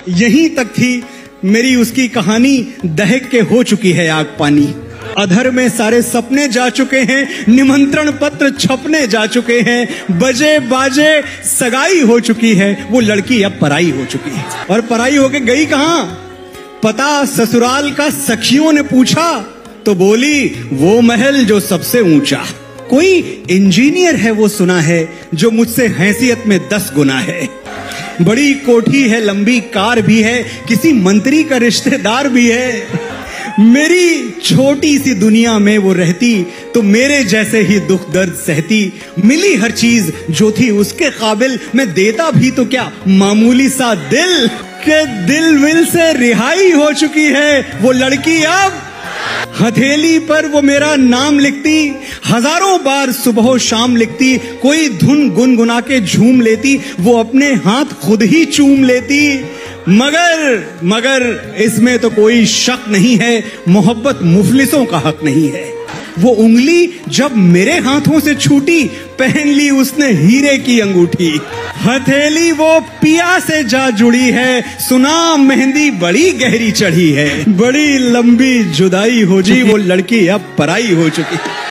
यहीं तक थी मेरी उसकी कहानी, दहक के हो चुकी है आग पानी। अधर में सारे सपने जा चुके हैं, निमंत्रण पत्र छपने जा चुके हैं, बजे बाजे सगाई हो चुकी है, वो लड़की अब पराई हो चुकी है। और पराई होके गई कहां? पता ससुराल का सखियों ने पूछा तो बोली वो महल जो सबसे ऊंचा। कोई इंजीनियर है वो सुना है, जो मुझसे हैसियत में 10 गुना है। बड़ी कोठी है, लंबी कार भी है, किसी मंत्री का रिश्तेदार भी है। मेरी छोटी सी दुनिया में वो रहती तो मेरे जैसे ही दुख दर्द सहती। मिली हर चीज जो थी उसके काबिल, मैं देता भी तो क्या मामूली सा दिल, के दिल विल से रिहाई हो चुकी है वो लड़की। अब हथेली पर वो मेरा नाम लिखती, हजारों बार सुबह शाम लिखती। कोई धुन गुनगुना के झूम लेती, वो अपने हाथ खुद ही चूम लेती। मगर इसमें तो कोई शक नहीं है, मोहब्बत मुफलिसों का हक नहीं है। वो उंगली जब मेरे हाथों से छूटी, पहन ली उसने हीरे की अंगूठी। हथेली वो पिया से जा जुड़ी है, सुना मेहंदी बड़ी गहरी चढ़ी है। बड़ी लंबी जुदाई हो जी, वो लड़की अब पराई हो चुकी है।